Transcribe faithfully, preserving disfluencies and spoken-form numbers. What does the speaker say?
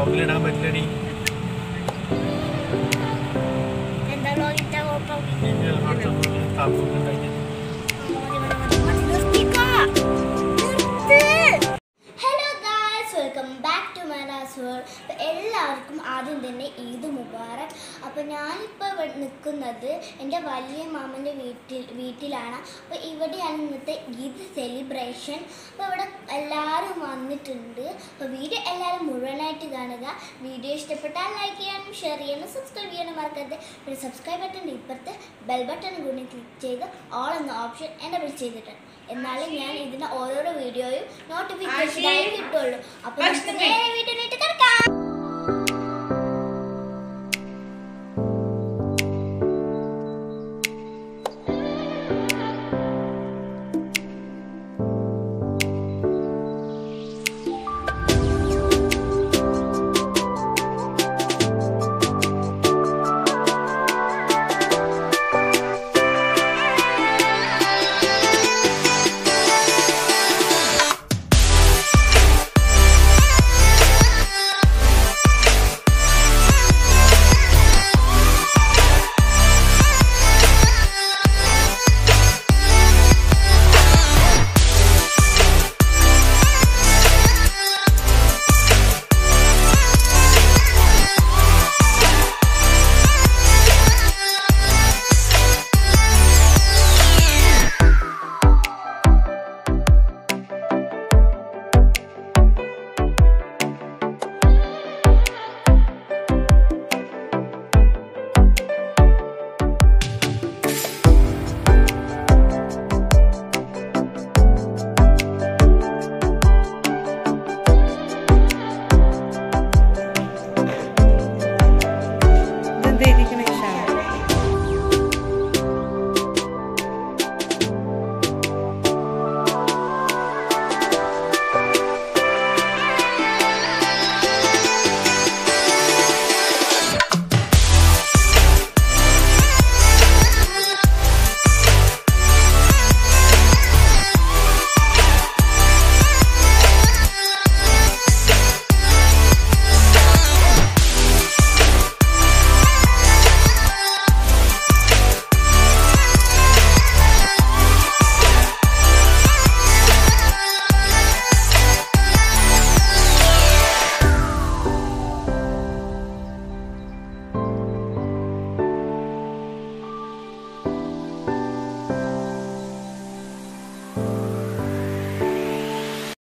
വ്ലോഗിലിടാൻ പറ്റില്ലടി. എല്ലാവർക്കും ആദ്യം തന്നെ ഈദ് മുബാറക്. അപ്പോൾ ഞാനിപ്പോൾ ഇവിടെ നിൽക്കുന്നത് എൻ്റെ വലിയ മാമൻ്റെ വീട്ടിൽ വീട്ടിലാണ്. അപ്പോൾ ഇവിടെയാണ് ഇന്നത്തെ ഈദ് സെലിബ്രേഷൻ. അപ്പോൾ ഇവിടെ എല്ലാവരും വന്നിട്ടുണ്ട്. അപ്പോൾ വീഡിയോ എല്ലാവരും മുഴുവനായിട്ട് കാണുക. വീഡിയോ ഇഷ്ടപ്പെട്ടാൽ ലൈക്ക് ചെയ്യാനും ഷെയർ ചെയ്യാനും സബ്സ്ക്രൈബ് ചെയ്യാനും മറക്കരുത്. പിന്നെ സബ്സ്ക്രൈബ് ബട്ടൻ്റെ ഇപ്പുറത്ത് ബെൽ ബട്ടൺ കൂടി ക്ലിക്ക് ചെയ്ത് ഓൾ എന്ന ഓപ്ഷൻ എനേബിൾ ചെയ്തിട്ടുണ്ട്. എന്നാലും ഞാൻ ഇതിൻ്റെ ഓരോരോ വീഡിയോയും നോട്ടിഫിക്കേഷനായി കിട്ടുള്ളൂ. അപ്പോൾ നേരെ വീട്ടിലേക്ക്